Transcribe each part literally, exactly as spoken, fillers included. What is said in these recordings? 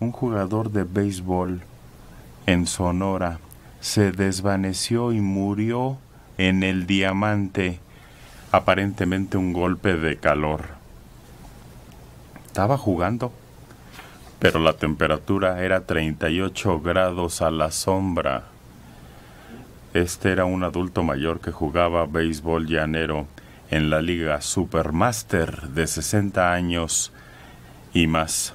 un jugador de béisbol en Sonora se desvaneció y murió en el Diamante, aparentemente un golpe de calor. Estaba jugando, pero la temperatura era treinta y ocho grados a la sombra. Este era un adulto mayor que jugaba béisbol llanero en la Liga Supermaster de sesenta años y más.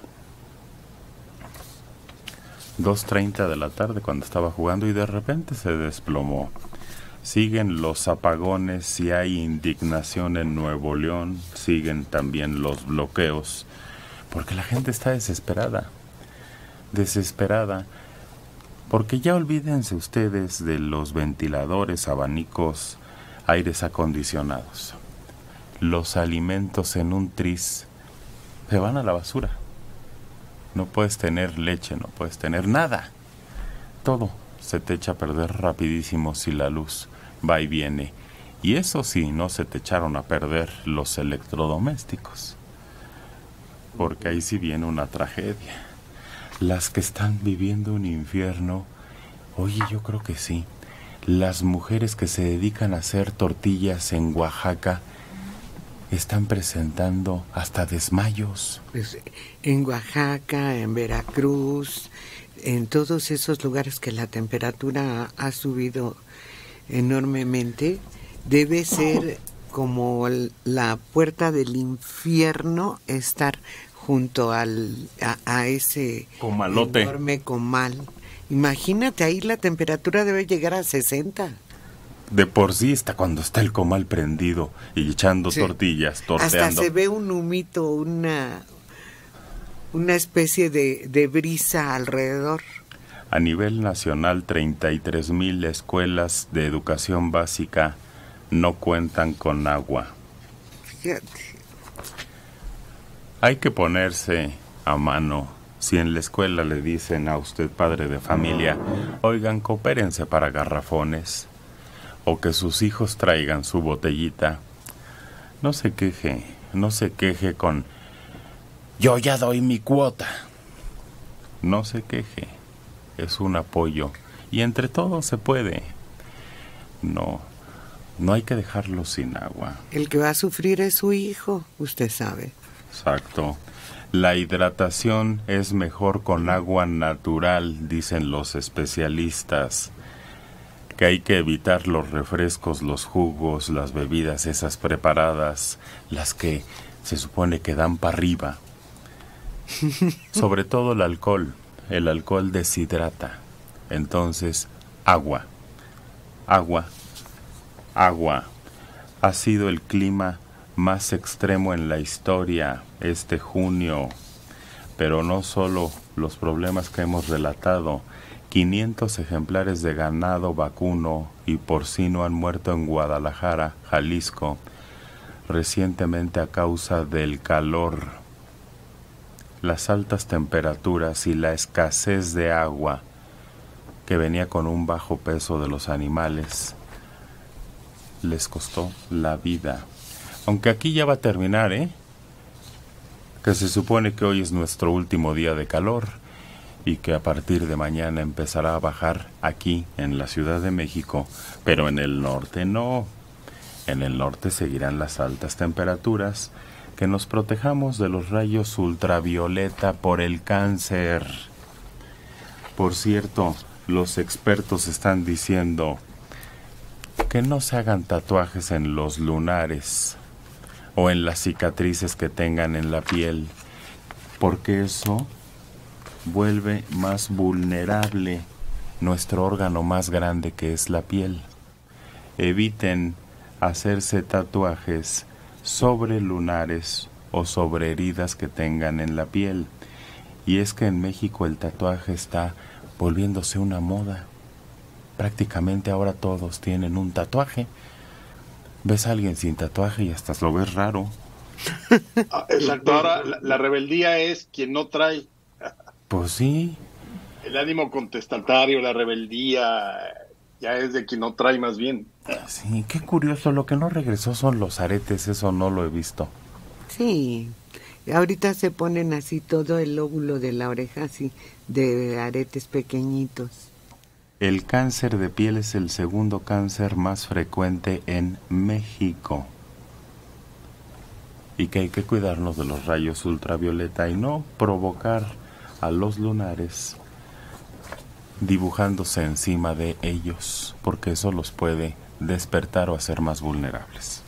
dos treinta de la tarde cuando estaba jugando y de repente se desplomó. Siguen los apagones y hay indignación en Nuevo León, siguen también los bloqueos, porque la gente está desesperada, desesperada, porque ya olvídense ustedes de los ventiladores, abanicos, aires acondicionados. Los alimentos en un tris se van a la basura. No puedes tener leche, no puedes tener nada. Todo se te echa a perder rapidísimo si la luz va y viene. Y eso sí, no se te echaron a perder los electrodomésticos. Porque ahí sí viene una tragedia. Las que están viviendo un infierno, oye, yo creo que sí. Las mujeres que se dedican a hacer tortillas en Oaxaca están presentando hasta desmayos. Pues en Oaxaca, en Veracruz, en todos esos lugares que la temperatura ha subido enormemente, debe ser como la puerta del infierno estar junto al a, a ese comalote, enorme comal. Imagínate, ahí la temperatura debe llegar a sesenta. De por sí está cuando está el comal prendido y echando sí. tortillas, torteando. Hasta se ve un humito, una, una especie de, de brisa alrededor. A nivel nacional, treinta y tres mil escuelas de educación básica no cuentan con agua. Fíjate. Hay que ponerse a mano. Si en la escuela le dicen a usted, padre de familia, oigan, coopérense para garrafones, o que sus hijos traigan su botellita, no se queje, no se queje con yo ya doy mi cuota. No se queje, es un apoyo y entre todos se puede. No, no hay que dejarlo sin agua. El que va a sufrir es su hijo, usted sabe. Exacto. La hidratación es mejor con agua natural, dicen los especialistas. Que hay que evitar los refrescos, los jugos, las bebidas esas preparadas, las que se supone que dan para arriba. Sobre todo el alcohol. El alcohol deshidrata. Entonces, agua. Agua. Agua. Ha sido el clima más extremo en la historia este junio. Pero no solo los problemas que hemos relatado. quinientos ejemplares de ganado vacuno y porcino han muerto en Guadalajara, Jalisco, recientemente a causa del calor, las altas temperaturas y la escasez de agua que venía con un bajo peso de los animales. Les costó la vida. Aunque aquí ya va a terminar, ¿eh? Que se supone que hoy es nuestro último día de calor. Y que a partir de mañana empezará a bajar aquí en la Ciudad de México, pero en el norte no. En el norte seguirán las altas temperaturas, que nos protejamos de los rayos ultravioleta por el cáncer. Por cierto, los expertos están diciendo que no se hagan tatuajes en los lunares o en las cicatrices que tengan en la piel, porque eso vuelve más vulnerable nuestro órgano más grande, que es la piel. Eviten hacerse tatuajes sobre lunares o sobre heridas que tengan en la piel. Y es que en México el tatuaje está volviéndose una moda. Prácticamente ahora todos tienen un tatuaje. Ves a alguien sin tatuaje y hasta lo ves raro. Exacto, ahora la, la rebeldía es quien no trae. Pues sí. El ánimo contestatario, la rebeldía, ya es de quien no trae más bien. Sí, qué curioso, lo que no regresó son los aretes, eso no lo he visto. Sí, Ahorita se ponen así todo el lóbulo de la oreja, así, de aretes pequeñitos. El cáncer de piel es el segundo cáncer más frecuente en México. Y que hay que cuidarnos de los rayos ultravioleta y no provocar a los lunares dibujándose encima de ellos, porque eso los puede despertar o hacer más vulnerables.